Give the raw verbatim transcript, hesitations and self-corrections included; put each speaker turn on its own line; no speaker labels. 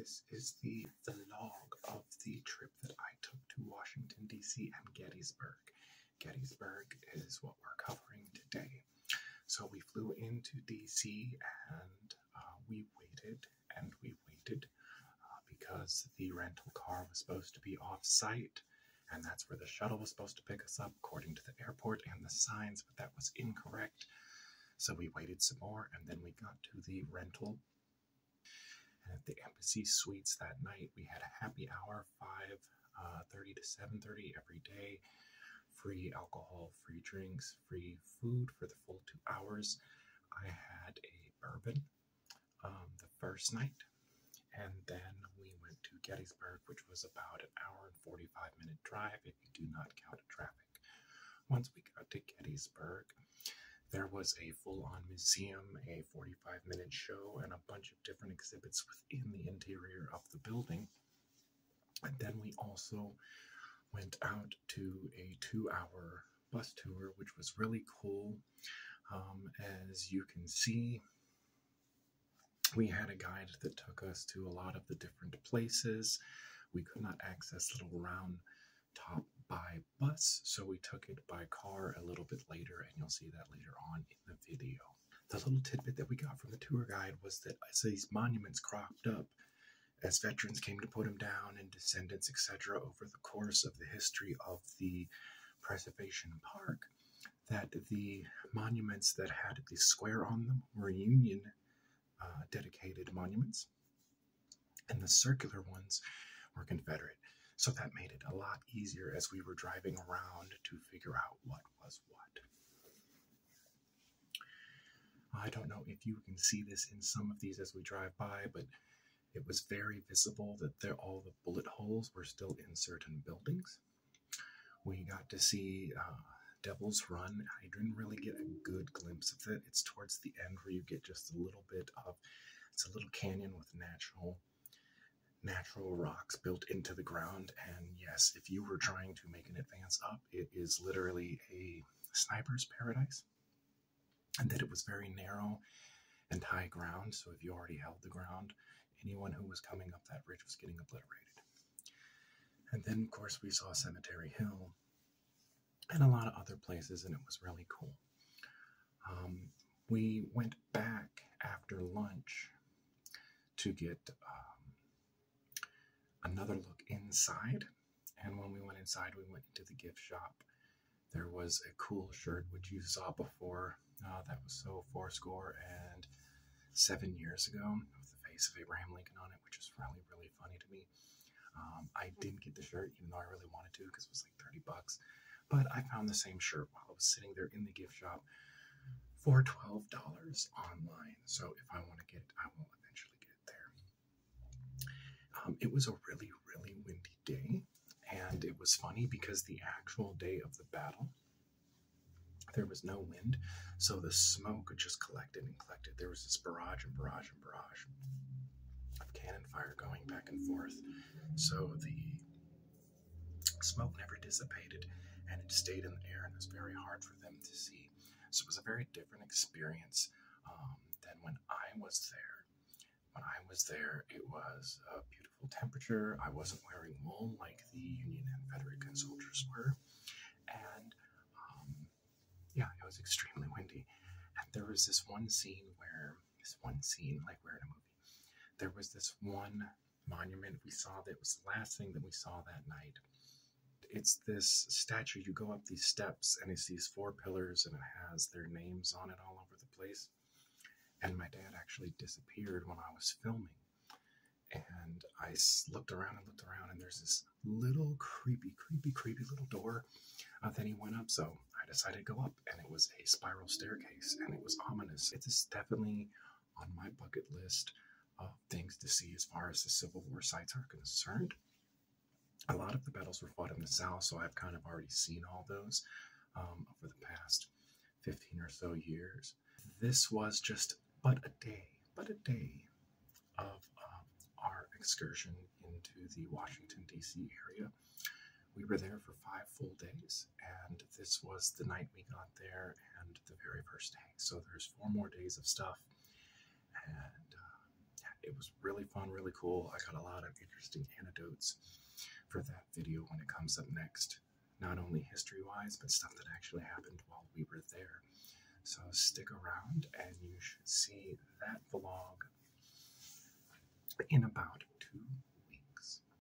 This is the vlog of the trip that I took to Washington, D C and Gettysburg. Gettysburg is what we're covering today. So we flew into D C and uh, we waited and we waited uh, because the rental car was supposed to be off-site, and that's where the shuttle was supposed to pick us up according to the airport and the signs, but that was incorrect. So we waited some more, and then we got to the rental. And at the Embassy Suites that night, we had a happy hour, five thirty to seven thirty every day. Free alcohol, free drinks, free food for the full two hours. I had a bourbon um, the first night, and then we went to Gettysburg, which was about an hour and forty-five minute drive if you do not count traffic. Once we got to Gettysburg, there was a full-on museum, a forty-five minute show, and a bunch of different exhibits within the interior of the building. And then we also went out to a two-hour bus tour, which was really cool. Um, as you can see, we had a guide that took us to a lot of the different places. We could not access Little Round Top by bus, so we took it by car a little bit later, and you'll see that later on in the video. The little tidbit that we got from the tour guide was that as these monuments cropped up, as veterans came to put them down and descendants, et cetera, over the course of the history of the Preservation Park, that the monuments that had the square on them were Union uh, dedicated monuments, and the circular ones were Confederate. So that made it a lot easier as we were driving around to figure out what was what. I don't know if you can see this in some of these as we drive by, but it was very visible that there, all the bullet holes were still in certain buildings. We got to see uh, Devil's Run. I didn't really get a good glimpse of it. It's towards the end where you get just a little bit of, it's a little canyon with natural natural rocks built into the ground, and yes, if you were trying to make an advance up, it is literally a sniper's paradise, and that it was very narrow and high ground, so if you already held the ground, anyone who was coming up that ridge was getting obliterated. And then, of course, we saw Cemetery Hill and a lot of other places, and it was really cool. Um, we went back after lunch to get um, another look inside, and when we went inside, we went into the gift shop. There was a cool shirt which you saw before uh, that was so fourscore and seven years ago with the face of Abraham Lincoln on it, which was really, really funny to me. Um, I didn't get the shirt even though I really wanted to because it was like thirty bucks, but I found the same shirt while I was sitting there in the gift shop for twelve dollars online. So if I want to get it, I will eventually get it there. Um, it was a really, really windy day, and it was funny because the actual day of the battle, there was no wind, so the smoke just collected and collected. There was this barrage and barrage and barrage of cannon fire going back and forth, so the smoke never dissipated, and it stayed in the air, and it was very hard for them to see. So it was a very different experience um, than when I was there. When I was there, it was a beautiful temperature. I wasn't wearing wool like the Union and Confederate soldiers were. And um, yeah, it was extremely windy. And there was this one scene where, this one scene, like we're in a movie, there was this one monument we saw that was the last thing that we saw that night. It's this statue. You go up these steps, and it's these four pillars, and it has their names on it all over the place. And my dad actually disappeared when I was filming. And I looked around and looked around, and there's this little creepy, creepy, creepy little door. Uh, then he went up, so I decided to go up, and it was a spiral staircase, and it was ominous. It is definitely on my bucket list of things to see as far as the Civil War sites are concerned. A lot of the battles were fought in the South, so I've kind of already seen all those um, over the past fifteen or so years. This was just but a day, but a day of um, our excursion into the Washington, D C area. We were there for five full days, and this was the night we got there and the very first day. So there's four more days of stuff, and uh, yeah, it was really fun, really cool. I got a lot of interesting anecdotes for that video when it comes up next. Not only history-wise, but stuff that actually happened while we were there. So stick around and you should see that vlog in about